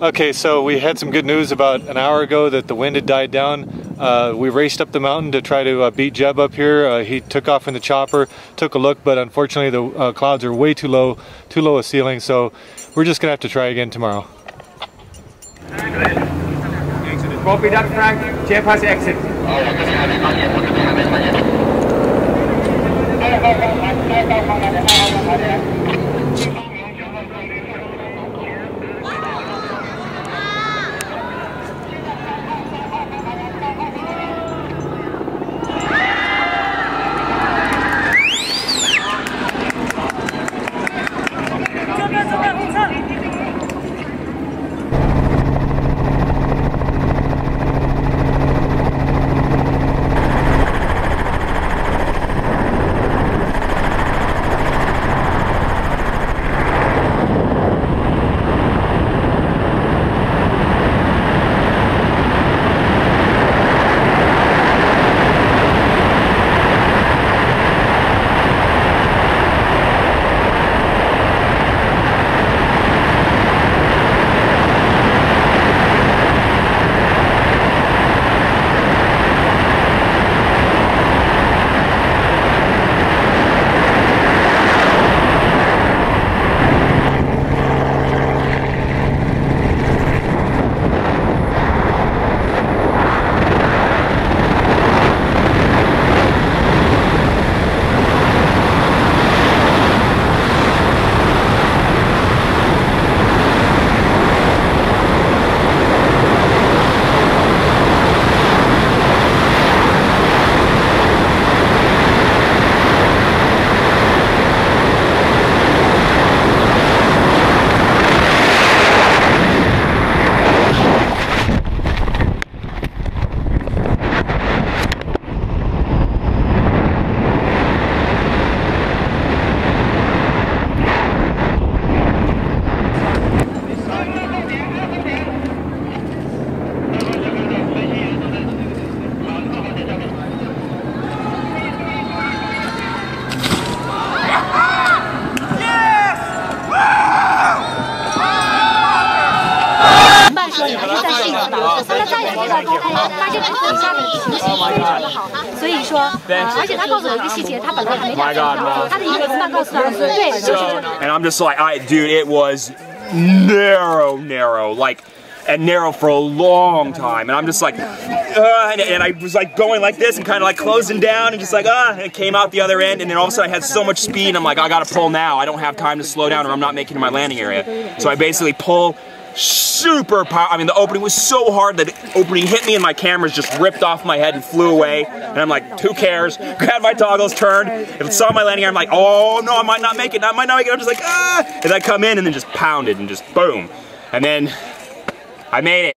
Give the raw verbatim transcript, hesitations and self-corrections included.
Okay, so we had some good news about an hour ago that the wind had died down. Uh, we raced up the mountain to try to uh, beat Jeb up here. Uh, he took off in the chopper, took a look, but unfortunately the uh, clouds are way too low, too low a ceiling, so we're just going to have to try again tomorrow. Copy that, Frank. Jeff has exit. And I'm just like, I, dude, it was narrow, narrow, like, and narrow for a long time. And I'm just like, uh, and, and I was like going like this and kind of like closing down and just like, ah, uh, and it came out the other end. And then all of a sudden I had so much speed. I'm like, I gotta pull now. I don't have time to slow down or I'm not making it to my landing area. So I basically pull super power. I mean, the opening was so hard that the opening hit me and my cameras just ripped off my head and flew away. And I'm like, who cares? Grabbed my toggles, turned. If it saw my landing gear, I'm like, oh no, I might not make it. I might not make it. I'm just like, ah. And I come in and then just pounded and just boom. And then I made it.